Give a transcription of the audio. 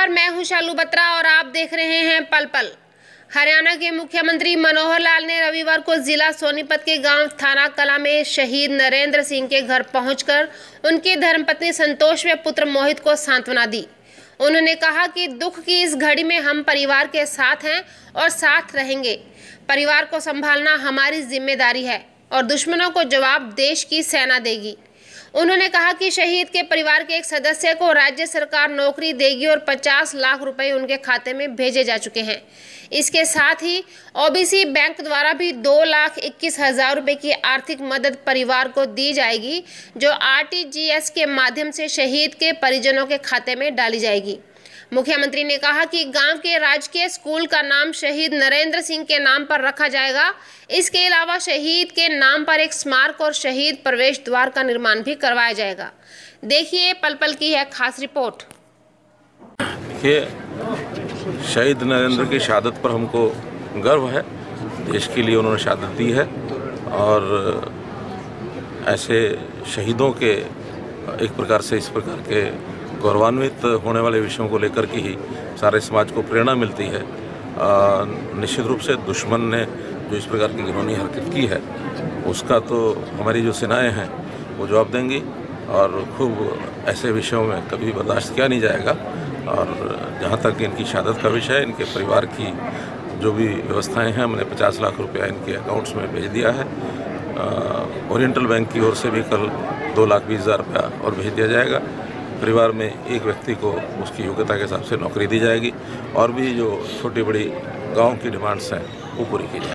नमस्कार, मैं हूं शालू बत्रा और आप देख रहे हैं पल पल। हरियाणा के मुख्यमंत्री मनोहर लाल ने रविवार को जिला सोनीपत के गांव थाना कला में शहीद नरेंद्र सिंह के घर पहुंचकर उनकी धर्मपत्नी संतोष व पुत्र मोहित को सांत्वना दी। उन्होंने कहा कि दुख की इस घड़ी में हम परिवार के साथ हैं और साथ रहेंगे। परिवार को संभालना हमारी जिम्मेदारी है और दुश्मनों को जवाब देश की सेना देगी। उन्होंने कहा कि शहीद के परिवार के एक सदस्य को राज्य सरकार नौकरी देगी और 50 लाख रुपए उनके खाते में भेजे जा चुके हैं। इसके साथ ही ओबीसी बैंक द्वारा भी 2,21,000 रुपए की आर्थिक मदद परिवार को दी जाएगी, जो आरटीजीएस के माध्यम से शहीद के परिजनों के खाते में डाली जाएगी। मुख्यमंत्री ने कहा कि गांव के राजकीय स्कूल का नाम शहीद नरेंद्र सिंह के नाम पर रखा जाएगा। इसके अलावा शहीद के नाम पर एक स्मारक और शहीद प्रवेश द्वार का निर्माण भी करवाया जाएगा। देखिए पल पल की है खास रिपोर्ट। देखिए, शहीद नरेंद्र की शहादत पर हमको गर्व है। देश के लिए उन्होंने शहादत दी है और ऐसे शहीदों के एक प्रकार से इस प्रकार के गौरवान्वित होने वाले विषयों को लेकर के ही सारे समाज को प्रेरणा मिलती है। निश्चित रूप से दुश्मन ने जो इस प्रकार की घिनौनी हरकत की है उसका तो हमारी जो सेनाएं हैं वो जवाब देंगी और खूब ऐसे विषयों में कभी बर्दाश्त किया नहीं जाएगा। और जहाँ तक इनकी शहादत का विषय है, इनके परिवार की जो भी व्यवस्थाएं हैं, हमने 50 लाख रुपया इनके अकाउंट्स में भेज दिया है। ओरिएंटल बैंक की ओर से भी कल 2,20,000 रुपया और भेज दिया जाएगा। परिवार में एक व्यक्ति को उसकी योग्यता के हिसाब से नौकरी दी जाएगी और भी जो छोटी बड़ी गांव की डिमांड्स हैं वो पूरी की जाएगी।